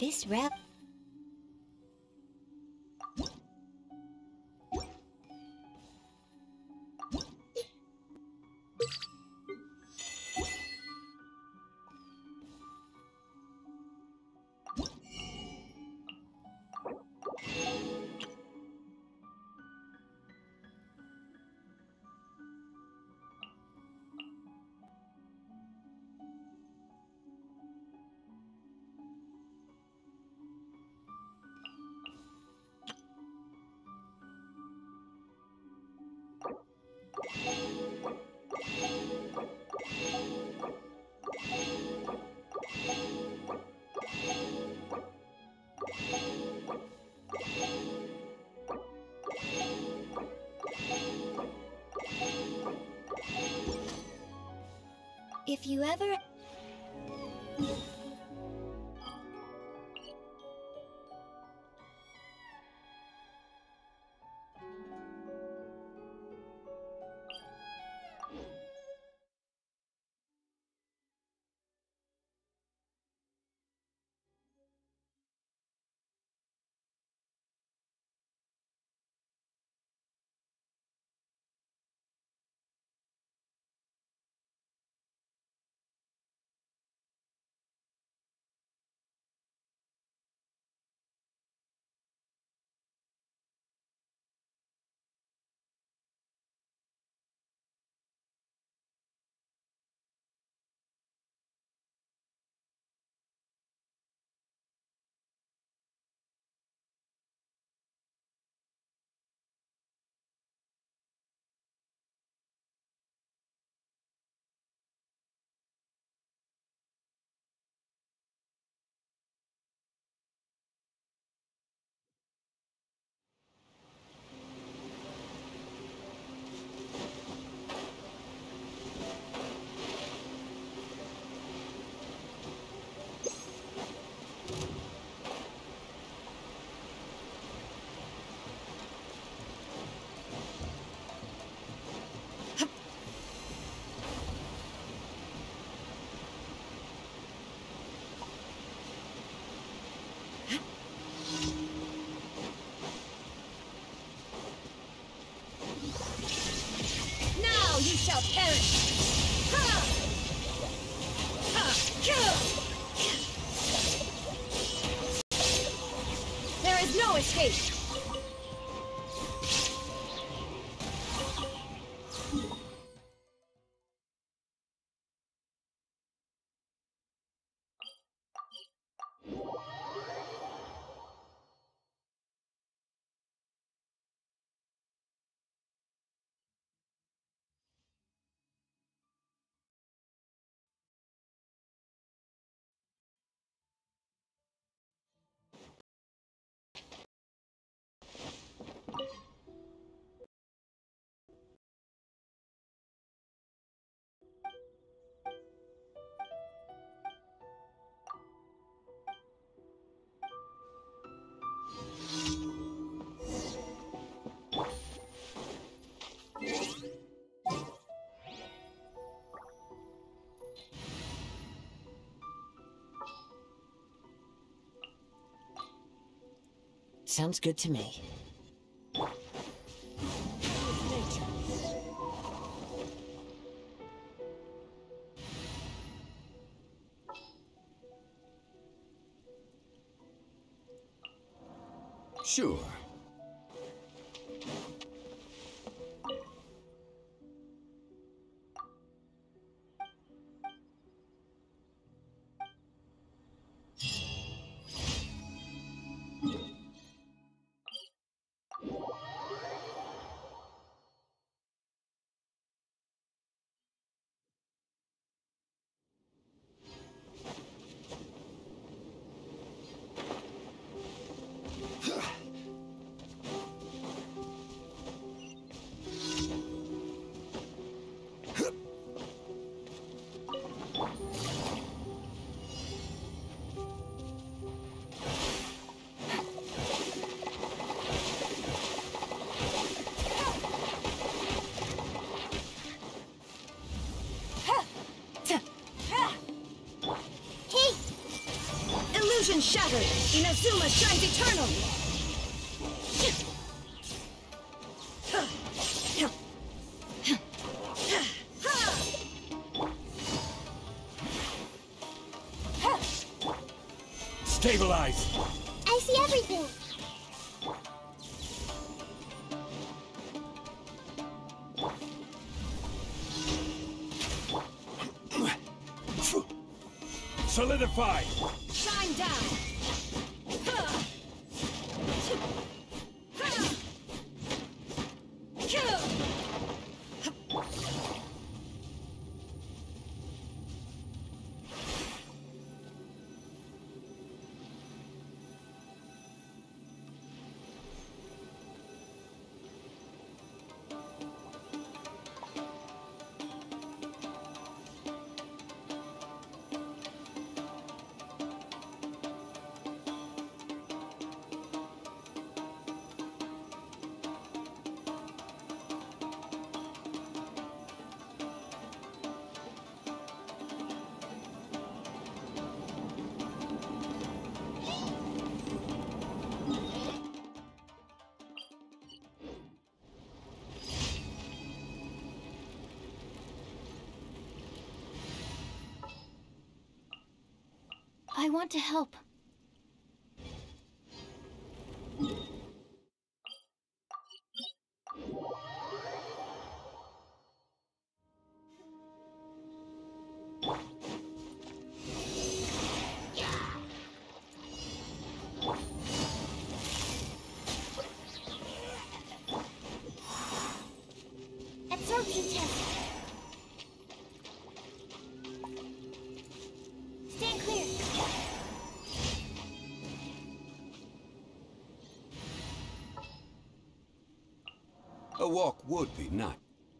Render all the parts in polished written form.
This rep. If you ever... Now you shall perish! Ha! Ha! There is no escape! Sounds good to me. Sure. shattered! Inazuma shines eternal! Stabilize! I see everything! Solidify! Shine down! I want to help. Absorption test. Stand clear. A walk would be nice.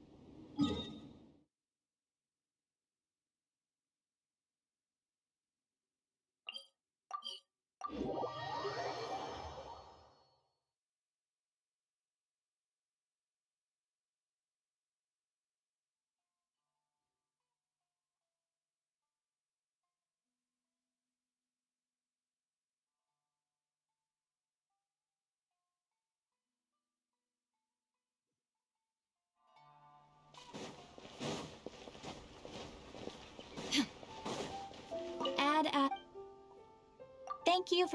Thank you for...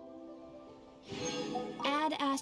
Add as...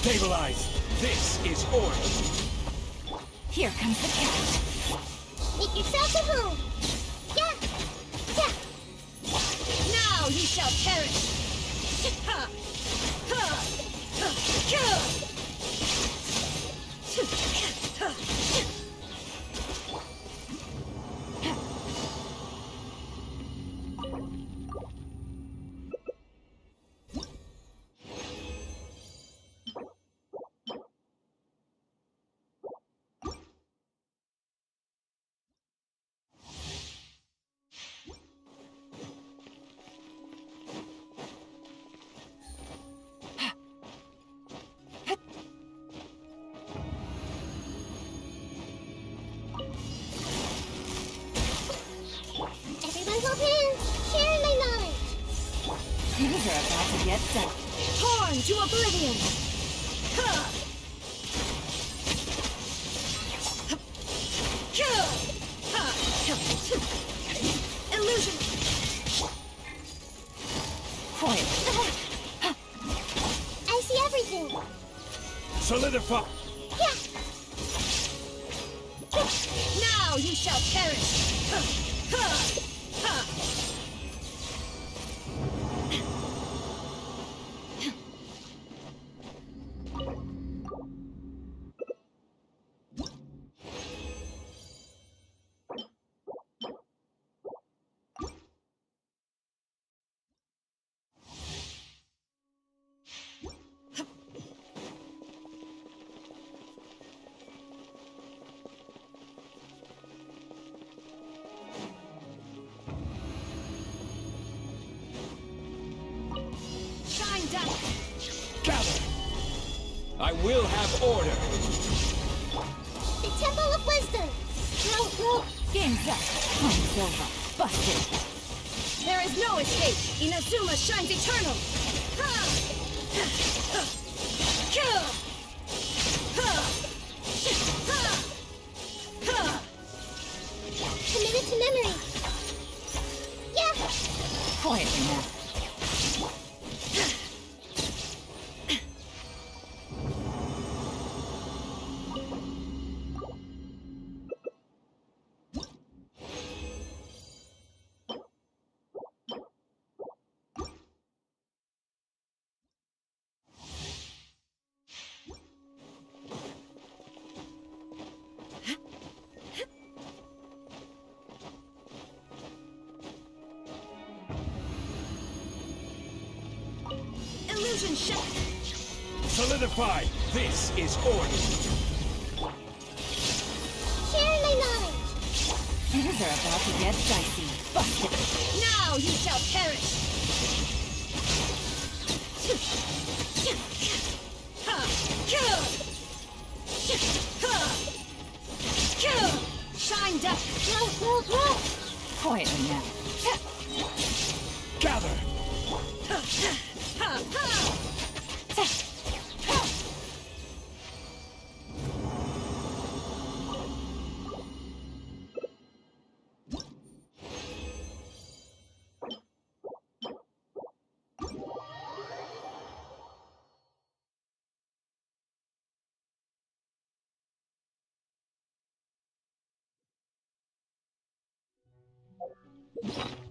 Stabilize! This is order! Here comes the catch. Make yourself at home. Yeah. Yeah. Now you shall perish! Ha! Ha! Ha! Kill! Everyone hold hands. Share my knowledge. Things are about to get done. Torn to oblivion! Ha! Kill! Ha! Illusion! Quiet. I see everything. Solidify! Yeah. Now you shall perish! Ha! Ha! Ha! Shine down! Gather! I will have order! The Temple of Wisdom. Go. Game's up. Time's over. Busted. There is no escape! Inazuma shines eternal! Ha! Ha! Kill! Ha! Ha! Ha! Committed to memory. Yeah. Quietly now. Illusion shut! Solidify! This is order! Share my knowledge. Things are about to get dicey. Busted. Now you shall perish! Ha! Kill! Ha! Kill! Shine up! Go. Quietly now. Gather! Ha! Ha! Yeah.